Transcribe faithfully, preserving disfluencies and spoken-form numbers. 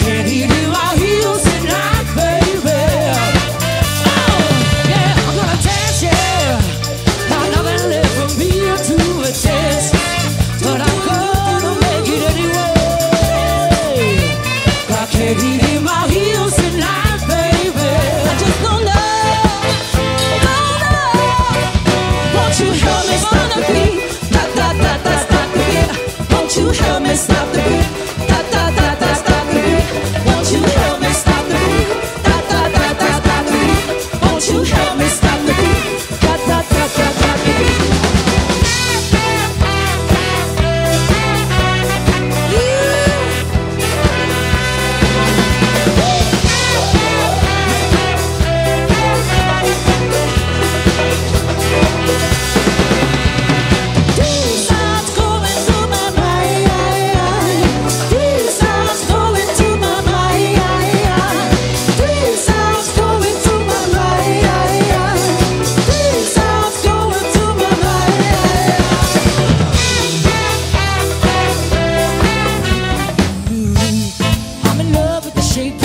can't hear my heels tonight, baby. Oh, yeah, I'm gonna dance, yeah. Got nothing left for me to attend, but I'm gonna make it anyway. I can't hear my heels tonight, baby. I just don't know, don't know. Won't you help me stop the beat? Da da da da, stop the beat. Won't you help me stop the beat? Da da da da, stop the beat. Won't you help me stop the beat? Da da da da, stop the beat. Won't you help me stop the beat? Da da da da, stop the beat. These songs going through my mind. These songs going through my mind. These songs going through my mind. These songs going through my mind. I'm in love with the shape